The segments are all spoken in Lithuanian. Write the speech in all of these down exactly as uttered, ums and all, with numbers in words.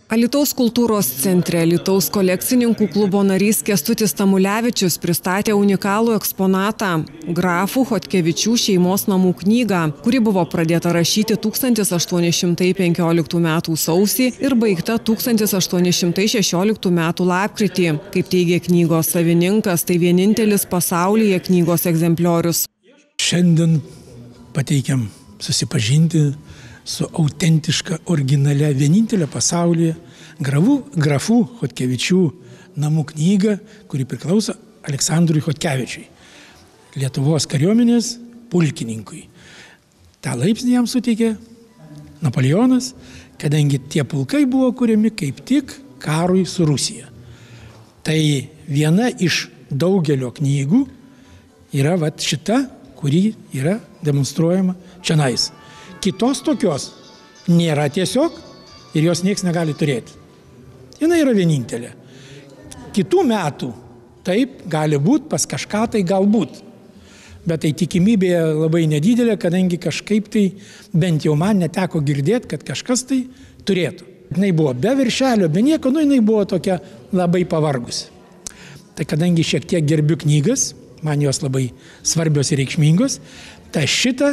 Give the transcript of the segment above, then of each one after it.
Alytaus kultūros centre Alytaus kolekcininkų klubo narys Kęstutis Tamulevičius pristatė unikalų eksponatą – grafų Chodkevičių šeimos namų knygą, kuri buvo pradėta rašyti tūkstantis aštuoni šimtai penkioliktų metų sausį ir baigta tūkstantis aštuoni šimtai šešioliktų metų lapkritį. Kaip teigia knygos savininkas, tai vienintelis pasaulyje knygos egzempliorius. Šiandien pateikiam susipažinti su autentiška, originalia, vienintelė pasaulyje grafų, grafų Chodkevičių namų knyga, kuri priklauso Aleksandrui Chodkevičiui, Lietuvos kariuomenės pulkininkui. Ta laipsnį jam suteikė Napoleonas, kadangi tie pulkai buvo kuriami kaip tik karui su Rusija. Tai viena iš daugelio knygų yra vat šita, kuri yra demonstruojama čionais. Kitos tokios nėra tiesiog ir jos nieks negali turėti. Jis yra vienintelė. Kitų metų taip gali būti, pas kažką tai galbūt. Bet tai tikimybė labai nedidelė, kadangi kažkaip tai bent jau man neteko girdėti, kad kažkas tai turėtų. Jinai buvo be viršelio, be nieko, nu jinai buvo tokia labai pavargusi. Tai kadangi šiek tiek gerbiu knygas, man jos labai svarbios ir reikšmingos, tai šitą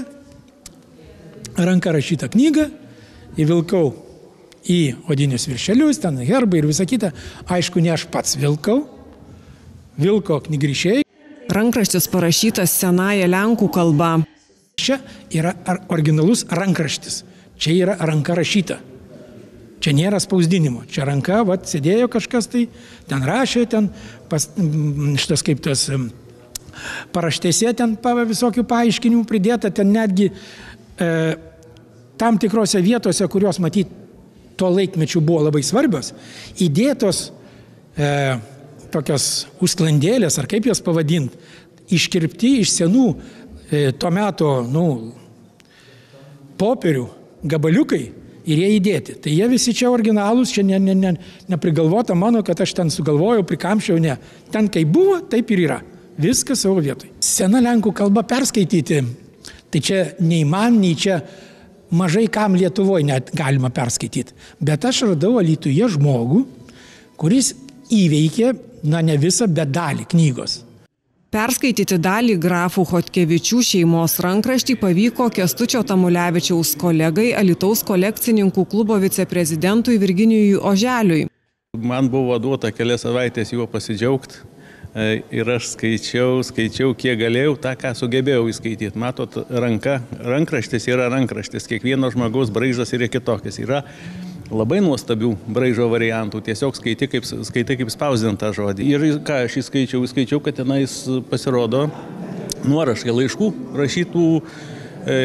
ranka rašytą knygą įvilkau į odinius viršelius, ten herbai ir visa kita. Aišku, ne aš pats vilkau, vilko knygrišiai. Rankraštis parašytas senąja lenkų kalba. Čia yra originalus rankraštis. Čia yra ranka rašyta. Čia nėra spausdinimo. Čia ranka, vat, sėdėjo kažkas tai, ten rašė, ten pas, šitas kaip tas paraštėse, ten pa, visokių paaiškinimų pridėta, ten netgi e, tam tikrose vietose, kurios matyt tuo laikmečiu buvo labai svarbios, įdėtos e, tokios užsklandėlės, ar kaip jas pavadinti, iškirpti iš senų e, to meto nu, popierių gabaliukai ir jie įdėti. Tai jie visi čia originalūs, čia ne, ne, ne, neprigalvota mano, kad aš ten sugalvojau, prikamščiau, ne. Ten kaip buvo, taip ir yra. Viskas savo vietoj. Sena lenkų kalba perskaityti, tai čia nei man, nei čia mažai kam Lietuvoje net galima perskaityti. Bet aš radau Alytuje žmogų, kuris įveikė, na ne visą, bet dalį knygos. Perskaityti dalį grafų Chodkevičių šeimos rankraštį pavyko Kęstučio Tamulevičiaus kolegai Alytaus kolekcininkų klubo viceprezidentui Virginijui Oželiui. Man buvo duota kelias savaitės juo pasidžiaugti. Ir aš skaičiau, skaičiau, kiek galėjau, tą, ką sugebėjau įskaityti. Matot, ranka, rankraštis yra rankraštis, kiekvieno žmogaus braižas yra kitokis. Yra labai nuostabių braižo variantų, tiesiog skaitai kaip, skaitai kaip spausdintą žodį. Ir ką aš įskaičiau, įskaičiau, kad tenais pasirodo nuorašai laiškų rašytų e,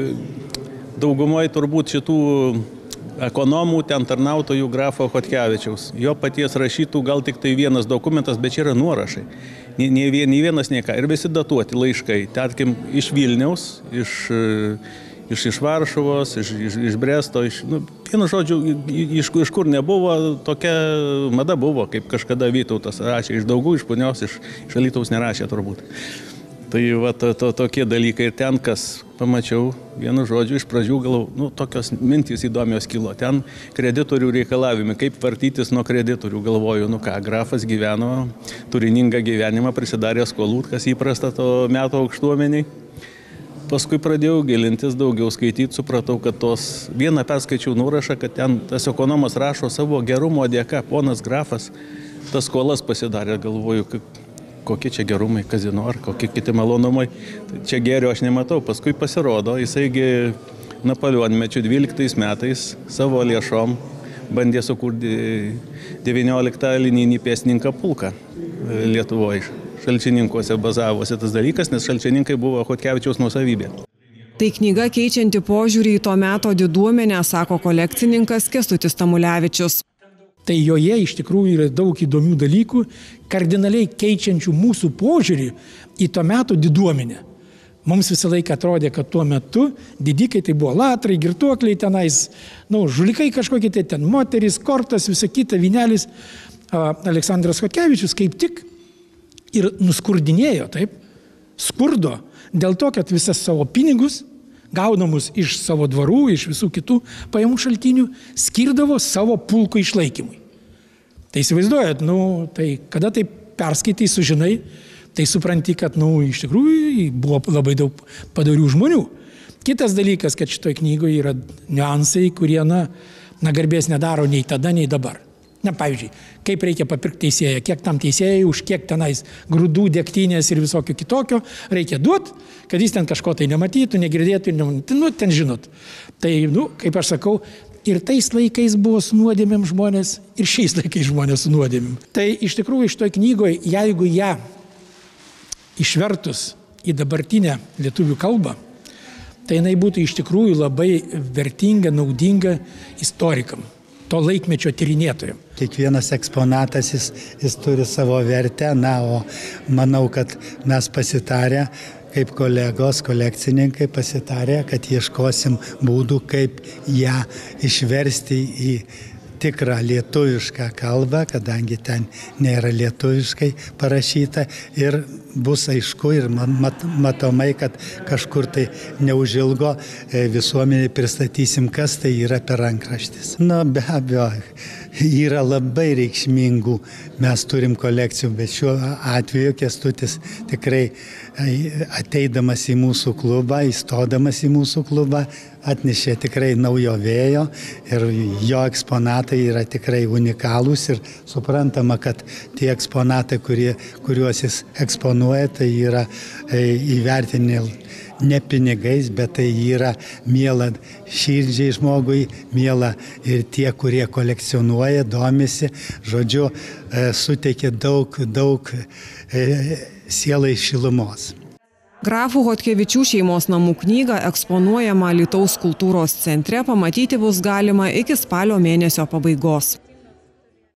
daugumoje turbūt šitų ekonomų, ten tarnautojų grafo Chodkevičiaus. Jo paties rašytų gal tik tai vienas dokumentas, bet čia yra nuorašai. Nei vienas, nei ką. Ir visi datuoti laiškai. Tarkim, iš Vilniaus, iš, iš, iš Varšuvos, iš, iš, iš Bresto, iš, nu, vienu žodžiu, iš, iš kur nebuvo, tokia mada buvo, kaip kažkada Vytautas rašė. Iš Daugų, iš Punios, iš, iš Alytaus nerašė turbūt. Tai va, to, to, tokie dalykai. Ir ten, kas pamačiau, vienu žodžiu, iš pradžių galvau, nu, tokios mintys įdomios kilo. Ten kreditorių reikalavimai, kaip vartytis nuo kreditorių. Galvoju, nu ką, grafas gyveno turiningą gyvenimą, prisidarė skolų, kas įprasta to meto aukštuomeniai. Paskui pradėjau gilintis, daugiau skaityti, supratau, kad tos, vieną perskaičiau nuorašą, kad ten tas ekonomas rašo savo gerumo dėka, ponas grafas, tas skolas pasidarė, galvoju, kaip kokie čia gerumai, kazino ar kokie kiti malonumai. Čia gėrio aš nematau. Paskui pasirodo, jisaigi Napoleonmečiu dvyliktais metais savo lėšom bandė sukurti devynioliktą linijinį pėstininką pulką Lietuvoje. Šalčininkuose bazavosi tas dalykas, nes šalčininkai buvo Chodkevičiaus nuosavybė. Tai knyga keičianti požiūrį į to meto diduomenę, sako kolekcininkas Kęstutis Tamulevičius. Tai joje iš tikrųjų yra daug įdomių dalykų, kardinaliai keičiančių mūsų požiūrį į to meto diduomenę. Mums visą laiką atrodė, kad tuo metu didikai tai buvo latrai, girtuokliai tenais, nu, žulikai kažkokie, tai ten moteris, kortas, visa kita, vynelis. Aleksandras Chodkevičius kaip tik ir nuskurdinėjo, taip, skurdo, dėl to, kad visas savo pinigus gaunamus iš savo dvarų, iš visų kitų pajamų šaltinių, skirdavo savo pulko išlaikymui. Tai įsivaizduojat, nu, tai kada tai perskaitai, sužinai, tai supranti, kad, nu, iš tikrųjų buvo labai daug padorių žmonių. Kitas dalykas, kad šitoj knygoje yra niuansai, kurie, na, na garbės nedaro nei tada, nei dabar. Na, pavyzdžiui, kaip reikia papirkti teisėją, kiek tam teisėjai, už kiek tenais grūdų, degtinės ir visokio kitokio reikia duoti, kad jis ten kažko tai nematytų, negirdėtų, nematytų, nu, ten žinot. Tai, nu, kaip aš sakau, ir tais laikais buvo su nuodėmėm žmonės, ir šiais laikais žmonės su nuodėmėm. Tai iš tikrųjų šitoj knygoje, jeigu ją išvertus į dabartinę lietuvių kalbą, tai jinai būtų iš tikrųjų labai vertinga, naudinga istorikam, to laikmečio tyrinėtojam. Kiekvienas eksponatas jis, jis turi savo vertę, na, o manau, kad mes pasitarę, kaip kolegos, kolekcininkai pasitarę, kad ieškosim būdų, kaip ją išversti į tikrą lietuvišką kalbą, kadangi ten nėra lietuviškai parašyta ir bus aišku ir mat, matomai, kad kažkur tai neužilgo visuomenė pristatysim, kas tai yra per rankraštis. Na, be abejo, yra labai reikšmingų, mes turim kolekcijų, bet šiuo atveju Kęstutis tikrai ateidamas į mūsų klubą, įstodamas į mūsų klubą, atnešė tikrai naujo vėjo ir jo eksponatai yra tikrai unikalūs ir suprantama, kad tie eksponatai, kurie, kuriuos jis eksponuoja, tai yra įvertinę ne pinigais, bet tai yra miela širdžiai žmogui, miela ir tie, kurie kolekcionuoja, domisi, žodžiu, suteikia daug, daug sielai šilumos. Grafų Chodkevičių šeimos namų knygą eksponuojama Alytaus kultūros centre pamatyti bus galima iki spalio mėnesio pabaigos.